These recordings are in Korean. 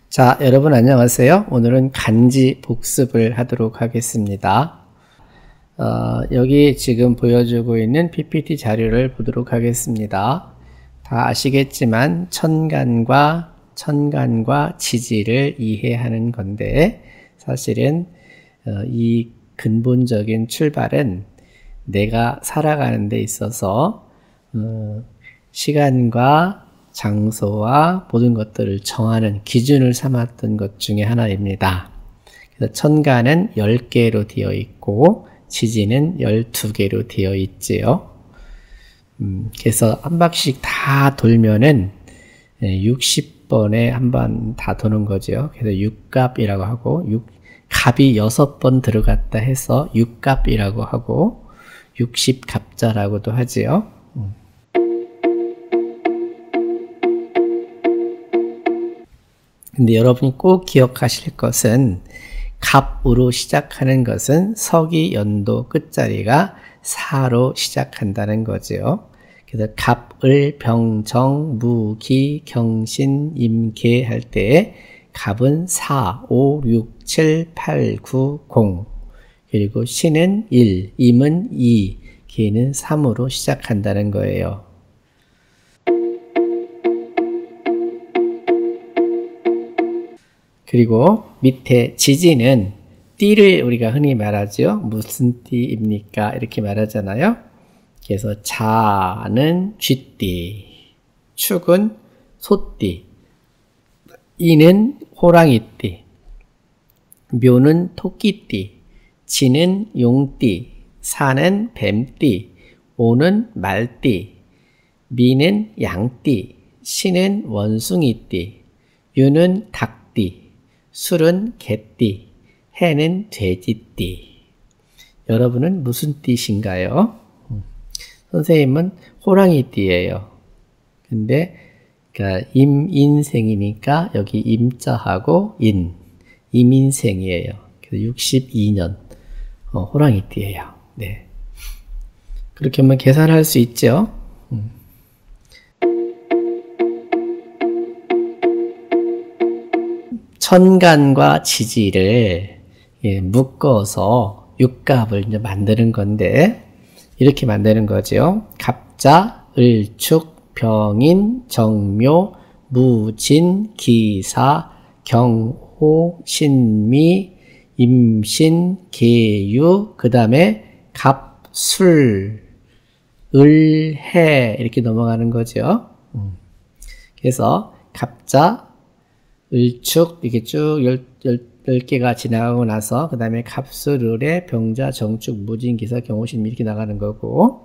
자, 여러분 안녕하세요. 오늘은 간지 복습을 하도록 하겠습니다. 여기 지금 보여주고 있는 PPT 자료를 보도록 하겠습니다. 다 아시겠지만 천간과 지지를 이해하는 건데 사실은 이 근본적인 출발은 내가 살아가는 데 있어서 시간과 장소와 모든 것들을 정하는 기준을 삼았던 것 중에 하나입니다. 그래서 천간은 10개로 되어 있고 지지는 12개로 되어 있지요. 그래서 한 바퀴씩 다 돌면은 60번에 한 번 다 도는 거죠. 그래서 6갑이라고 하고 갑이 6번 들어갔다 해서 6갑이라고 하고 60갑자라고도 하지요. 근데 여러분이 꼭 기억하실 것은 갑으로 시작하는 것은 서기 연도 끝자리가 4로 시작한다는 거죠. 그래서 갑을 병정, 무기, 경신, 임계 할 때 갑은 4, 5, 6, 7, 8, 9, 0 그리고 신은 1, 임은 2, 기는 3으로 시작한다는 거예요. 그리고 밑에 지지는 띠를 우리가 흔히 말하죠. 무슨 띠입니까? 이렇게 말하잖아요. 그래서 자는 쥐띠, 축은 소띠, 이는 호랑이띠, 묘는 토끼띠, 지는 용띠, 사는 뱀띠, 오는 말띠, 미는 양띠, 신은 원숭이띠, 유는 닭띠, 술은 개띠, 해는 돼지띠. 여러분은 무슨 띠신가요? 선생님은 호랑이띠예요. 근데 그러니까 임인생이니까 여기 임자하고 임인생이에요. 그래서 62년 호랑이띠예요. 네. 그렇게 하면 계산할 수 있죠. 천간과 지지를 묶어서 육갑을 이제 만드는 건데 이렇게 만드는 거죠. 갑자, 을축, 병인, 정묘, 무진, 기사, 경호, 신미, 임신, 계유, 그 다음에 갑, 술, 을, 해 이렇게 넘어가는 거죠. 그래서 갑자, 을축 이렇게 쭉 10개가 지나가고 나서 그 다음에 갑술을에 병자, 정축, 무진, 기사, 경호신 이렇게 나가는 거고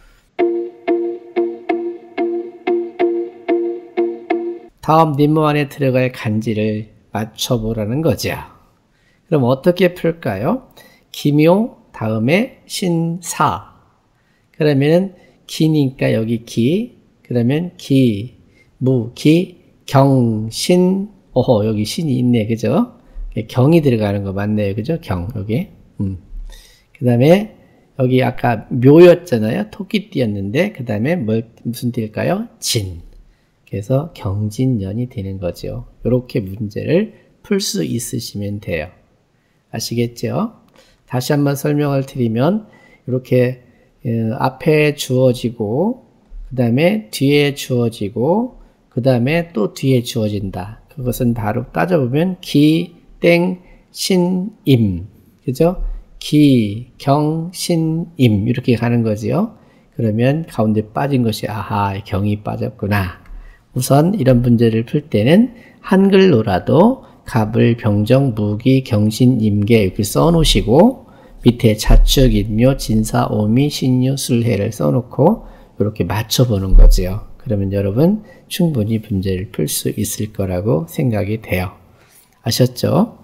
다음 림모 안에 들어갈 간지를 맞춰보라는 거죠. 그럼 어떻게 풀까요? 기묘 다음에 신사 그러면은 기니까 여기 기 그러면 기, 무, 기, 경, 신 여기 신이 있네, 그죠? 경이 들어가는 거 맞네요, 그죠? 경, 여기. 그 다음에, 여기 아까 묘였잖아요? 토끼띠였는데, 그 다음에 무슨 띠일까요? 진. 그래서 경진년이 되는 거죠. 이렇게 문제를 풀 수 있으시면 돼요. 아시겠죠? 다시 한번 설명을 드리면, 이렇게, 앞에 주어지고, 그 다음에 뒤에 주어지고, 그 다음에 또 뒤에 주어진다. 그것은 바로 따져보면 기, 땡, 신, 임. 그죠? 기, 경, 신, 임. 이렇게 가는 거지요. 그러면 가운데 빠진 것이 아하, 경이 빠졌구나. 우선 이런 문제를 풀 때는 한글로라도 갑을, 병정, 무기, 경신, 임계 이렇게 써놓으시고 밑에 자축, 인묘, 진사, 오미, 신유, 술해를 써놓고 이렇게 맞춰보는 거지요. 그러면 여러분 충분히 문제를 풀 수 있을 거라고 생각이 돼요. 아셨죠?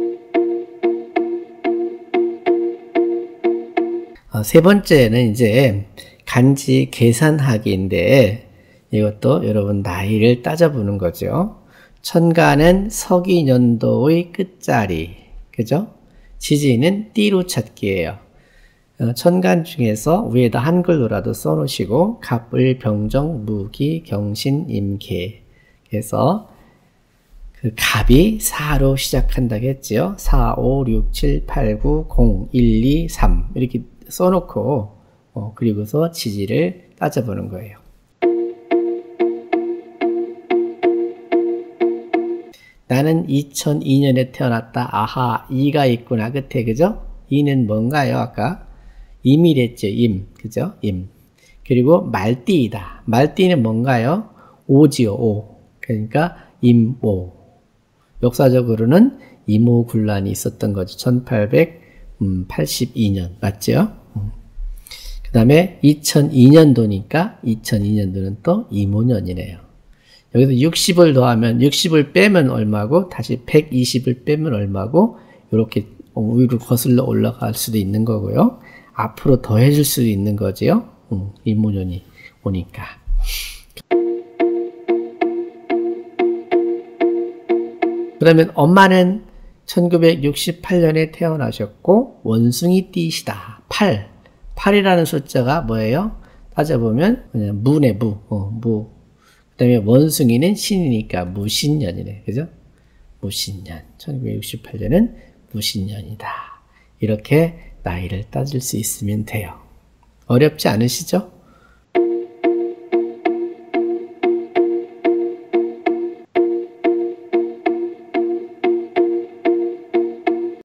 세 번째는 이제 간지 계산하기인데 이것도 여러분 나이를 따져보는 거죠. 천간은 서기년도의 끝자리, 그죠? 지지는 띠로 찾기예요. 천간 중에서 위에다 한글로라도 써놓으시고 갑을, 병정, 무기, 경신, 임계 그래서 그 갑이 4로 시작한다고 했지요. 4, 5, 6, 7, 8, 9, 0, 1, 2, 3 이렇게 써놓고 그리고서 지지를 따져보는 거예요. 나는 2002년에 태어났다. 아하, 2가 있구나. 끝에, 그죠? 2는 뭔가요? 아까 임이랬죠. 임, 그죠? 임. 그리고 말띠이다. 말띠는 뭔가요? 오지요. 오. 그러니까 임오. 역사적으로는 임오군란이 있었던 거죠. 1882년 맞죠? 그 다음에 2002년도니까 2002년도는 또 임오년이네요. 여기서 60을 더하면 60을 빼면 얼마고 다시 120을 빼면 얼마고 이렇게 위로 거슬러 올라갈 수도 있는 거고요. 앞으로 더해줄 수도 있는 거지요. 임오년이 오니까. 그러면 엄마는 1968년에 태어나셨고 원숭이띠시다. 8. 8이라는 숫자가 뭐예요? 따져보면 그냥 무네 무. 무. 그 다음에 원숭이는 신이니까 무신년이네. 그죠? 무신년. 1968년은 무신년이다. 이렇게 나이를 따질 수 있으면 돼요. 어렵지 않으시죠?